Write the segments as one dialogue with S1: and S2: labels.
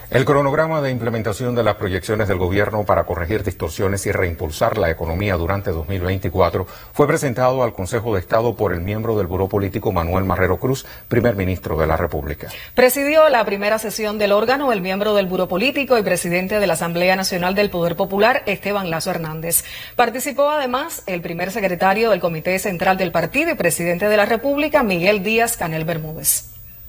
S1: El cronograma de implementación de las proyecciones del gobierno para corregir distorsiones y reimpulsar la economía durante 2024 fue presentado al Consejo de Estado por el miembro del Buró Político Manuel Marrero Cruz, primer ministro de la República.
S2: Presidió la primera sesión del órgano el miembro del Buró Político y presidente de la Asamblea Nacional del Poder Popular, Esteban Lazo Hernández. Participó además el primer secretario del Comité Central del Partido y presidente de la República, Miguel Díaz-Canel Bermúdez.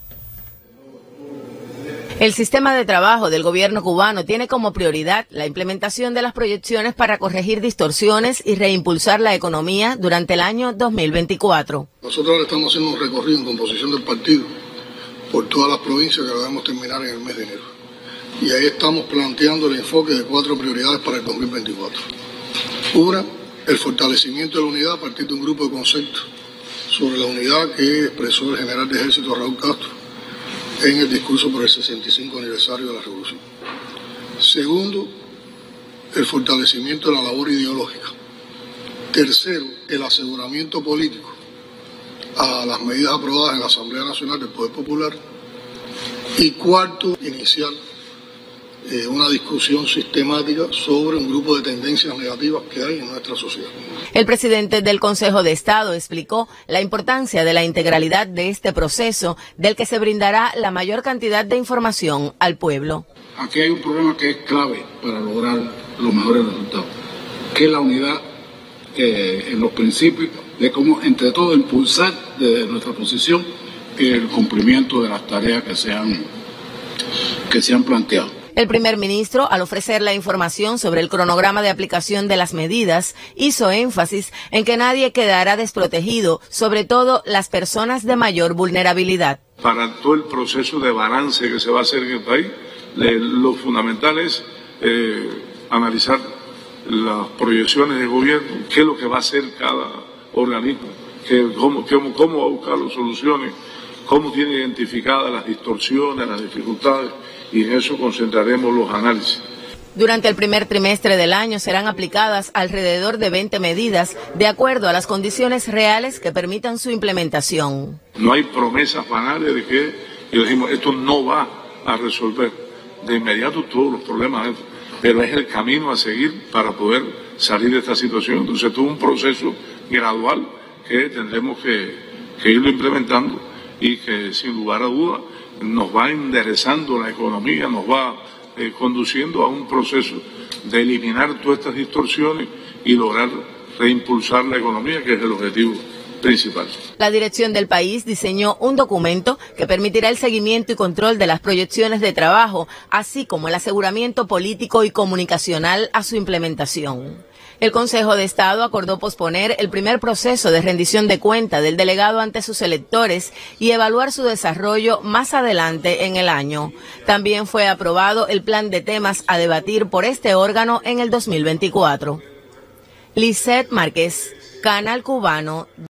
S3: El sistema de trabajo del gobierno cubano tiene como prioridad la implementación de las proyecciones para corregir distorsiones y reimpulsar la economía durante el año 2024.
S4: Nosotros ahora estamos haciendo un recorrido en composición del partido por todas las provincias que debemos terminar en el mes de enero. Y ahí estamos planteando el enfoque de 4 prioridades para el 2024. Una, el fortalecimiento de la unidad a partir de un grupo de conceptos sobre la unidad que expresó el general de ejército Raúl Castro en el discurso por el 65 aniversario de la Revolución. Segundo, el fortalecimiento de la labor ideológica. Tercero, el aseguramiento político a las medidas aprobadas en la Asamblea Nacional del Poder Popular. Y cuarto, iniciar una discusión sistemática sobre un grupo de tendencias negativas que hay en nuestra sociedad.
S3: El presidente del Consejo de Estado explicó la importancia de la integralidad de este proceso, del que se brindará la mayor cantidad de información al pueblo.
S5: Aquí hay un problema que es clave para lograr los mejores resultados, que es la unidad en los principios de cómo entre todos impulsar desde nuestra posición el cumplimiento de las tareas que se han planteado.
S3: El primer ministro, al ofrecer la información sobre el cronograma de aplicación de las medidas, hizo énfasis en que nadie quedará desprotegido, sobre todo las personas de mayor vulnerabilidad.
S6: Para todo el proceso de balance que se va a hacer en el país, lo fundamental es analizar las proyecciones del gobierno, qué es lo que va a hacer cada organismo, cómo va a buscar las soluciones, cómo tiene identificadas las distorsiones, las dificultades, y en eso concentraremos los análisis.
S3: Durante el primer trimestre del año serán aplicadas alrededor de 20 medidas de acuerdo a las condiciones reales que permitan su implementación.
S6: No hay promesas banales de que decimos esto no va a resolver de inmediato todos los problemas, pero es el camino a seguir para poder salir de esta situación. Entonces todo un proceso gradual que tendremos que irlo implementando y que sin lugar a dudas nos va enderezando la economía, nos va conduciendo a un proceso de eliminar todas estas distorsiones y lograr reimpulsar la economía, que es el objetivo principal.
S3: La dirección del país diseñó un documento que permitirá el seguimiento y control de las proyecciones de trabajo, así como el aseguramiento político y comunicacional a su implementación. El Consejo de Estado acordó posponer el primer proceso de rendición de cuenta del delegado ante sus electores y evaluar su desarrollo más adelante en el año. También fue aprobado el plan de temas a debatir por este órgano en el 2024. Lisette Márquez, Canal Cubano.